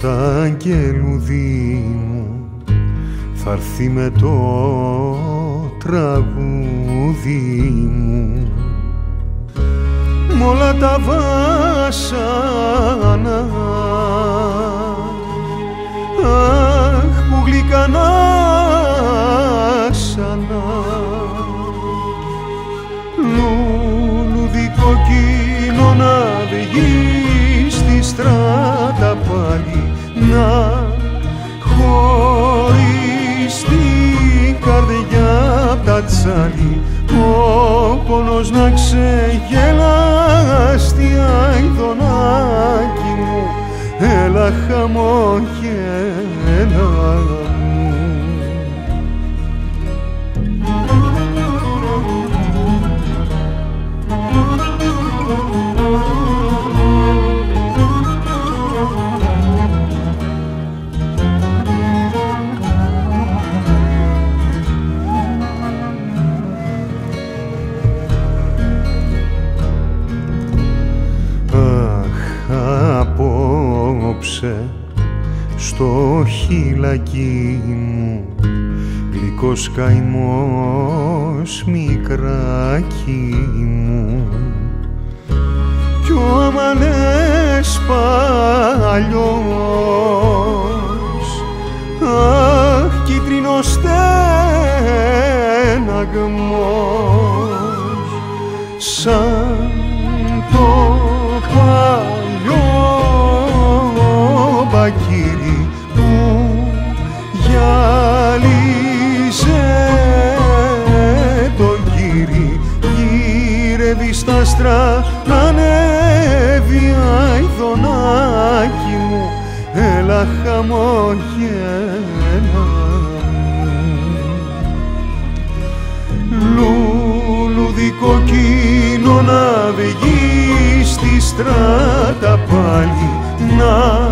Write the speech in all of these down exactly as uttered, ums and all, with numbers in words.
τα αγγελουδί μου θα'ρθεί με το τραγούδι μου μ' όλα τα βάσανα, αχ που γλυκανάσανα, λουλούδι κοκκίνο να βγει στη στράτα πάλι, να χωρίς την καρδιά απ' τα τσάλι, ο πόνος να ξεγελάσει, αηδονάκι μου, έλα χαμόγελα μου. Στο χείλακι μου γλυκός καημός μικράκι μου κι ο αμανές παλιός, αχ κίτρινος στέναγμος σαν το παλιό μπακύρι που γυάλιζε το γύρι, γύρευει στα άστρα να ανέβει, αηδονάκι μου, έλα χαμόγελα μου. Λουλούδι κοκκίνο να βγει στη στράτα πάλι, να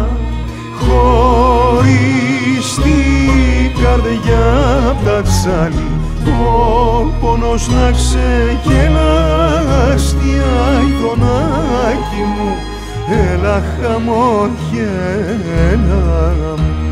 χωρίς την καρδιά απ' τα τσάλι, ο πόνος να ξεγελάσει, αηδονάκι μου, έλα χαμόγελα μου.